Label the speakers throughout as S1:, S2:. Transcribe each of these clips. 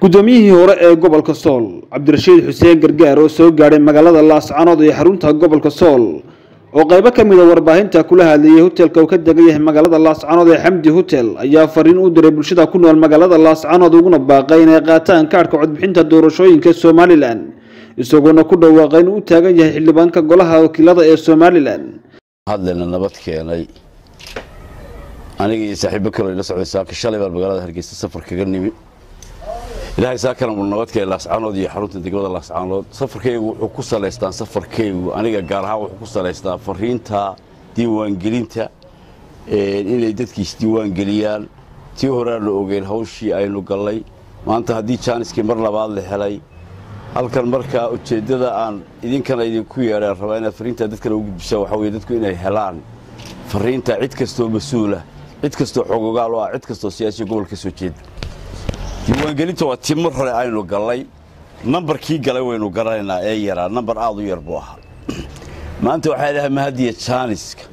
S1: guddoomiyihii hore ee gobolka Sool Cabdirashiid Xuseen Gargaar oo soo gaaray magaalada Laascaanood ee xarunta gobolka Sool oo qayb ka mid ah warbaahinta kula hadlayay hotelka uu ka degan yahay magaalada Laascaanood ee Xamdi Hotel ayaa fariin u diray bulshada ku nool magaalada Laascaanood uguna baaqay inay qaataan kaarka codbixinta doorashooyinka Somaliland isagoo ku dhawaaqay inuu taagan yahay xildhibaanka golaha wakiilada ee Somaliland
S2: hadlana nabad keenay aniga iyo saaxiibo kale la socodsaa ka shalay magaalada Hargeysa safar kaga nimi ilaahay saakana nabad keenay Laascaanood iyo xarunta degmada Laascaanood safarkaygu wuxuu ku saleystaan safarkaygu aniga gaar ahaan wuxuu ku saleystaa fariinta diiwaan gelinta inay dadkiis diiwaan geliyaan tii hore la ogeyn hawshii aynu galay maanta hadii jaaniskii mar labaad la helay halkan marka ujeedada aan idinkana idinku yeeray rabaa in fariinta dadka ugu gudbisho waxa weeye dadku inay helaan fariinta cid kastoo mas'uul ah cid kastoo xogogaal ah cid kastoo siyaasi gobolka soo jeed diiwaan gelinta waa timir hore aynu galay nambarkii galay waynu garanaynaa ee yaraa nambar aad u yar buu ahaa maanta waxa ilaahay mahadiya jaaniska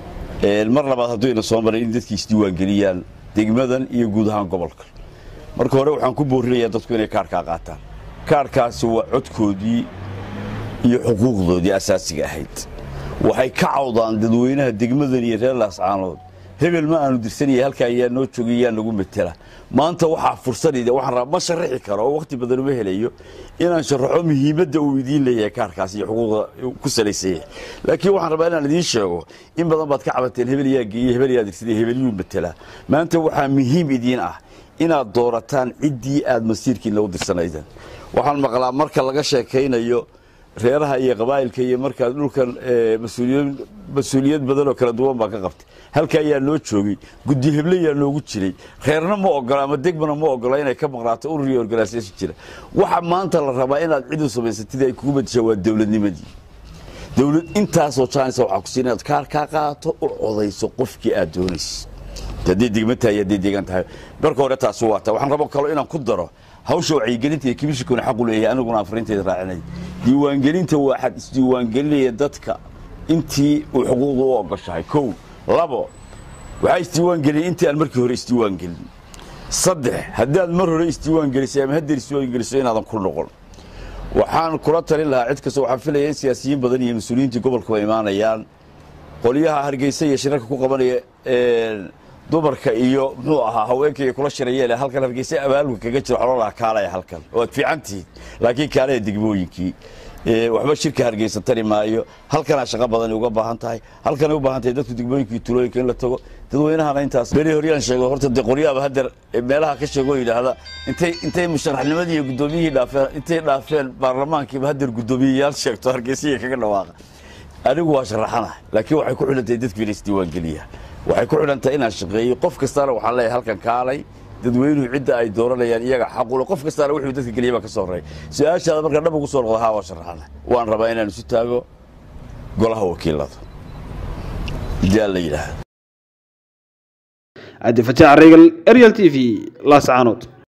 S2: mar labaad hadduu ina soo maray in dadkiis diiwaan geliyaan degmadan iyo guud ahaan gobolka marka hore waxaan ku boorinayaa dadku inay kaarka qaataan kaarkaasi waa codkoodii iyo xuquuqdoodii asaasiga ahayd waxay ka cawdaan dadweynaha degmadan iyo reer Laascaanood hebel ma aanu dirsanayay halka ayaa noo joogayaan lagu metela maanta waxa fursadayda waxaan rabaa ma sharaxi karo waqti badan uma helayo inaan sharaxo muhiimadda uu idin leeyahay kaarkaas iyo xuquuqda ku saleysay laakiin waxaan rabaa inaan idin sheego in badan baad ka cabateen hebel yaa geeyay hebel yaa dirsaday hebel uu metela maanta waxa muhiim idin ah inaad doorataan cidii aad masiirkiina u dirsanaydaan waxaan maqlaa marka laga sheekaynayo reeraha iyo qabaa'ilka iyo marka dhulkan mas'uuliyad badan oo kala duwan baa ka qabtay halka ayaa loo joogay guddi heblayaa loogu jiray reerna ma ogola ama degmana ma ogola inay ka maqnaato ururi organization jira waxa maanta la rabaa inaad cid u samaysatid ay kugu badisho waa dawladnimadii dawlad intaas oo chance waxa ku siinay kaar ka qaato u codayso qofkii aad doonaysid hadii degmata ay deegan tahay marka hore taas waxaan rabaa kale inaan ku daro hawsha wacyigelinta iyo kibishkuna xaq u leeyahay aniguna afarinteeda raacinay diiwaan gelinta waxaad isdiiwaan gelinaya dadka intii uu xuquuqdu u ogashahay kow labo waxay isdiiwaan gelin intii aan markii hore isdiiwaan gelin saddex haddaad mar hore isdiiwaan gelisay ama hadda isdiiwaan gelisay inaadan ku noqon waxaan kula talin lahaa cid kasta waxaan filayaa in siyaasiyiin badan iyo mas'uuliyiinta gobolka ay imaanayaan qoliyaha Hargeysa iyo shirarka ku qabanaya dumarka iyo muxuu ahaa haweenkii kula shirayeen halkan Hargeysa abaalku kaga jiro xololaha kaalay halkan oo fiicantii laakiin kaalay degmooyinkii waxba shirka Hargeysa tari maayo halkan shaqo badan uga baahan tahay halkan u baahan tahay dadku degmooyinkii tulooyinka in la tago dadweynaha intaas bari horiyaan sheego horta qoryaaba hadda meelaha ka sheego yiraahda intay musharaxnimadii iyo gudoomiyihii dhaafeen baarlamaankiiba hadda gudoomiyayaal sheegto Hargeysa kaga dhawaaqa anigu waa sharaxana laakiin waxay ku xilantay dadku inay isdiiwaan geliyaan waxay ku xilantay inaan shaqeeyo qof kasta waxaan leeyahay halkan kaalay dadweynuhu cidda ay dooranayaan iyaga xaq u leh qof kasta wuxuu dadka galiyay ka soo reey su'aashaada marka dhab ugu soo noqdo waa sharaxana waan rabaa inaan isu taago golaha wakiilada jaal leeyahay
S1: عاد فتاة الرجال أريال TV Laascaanood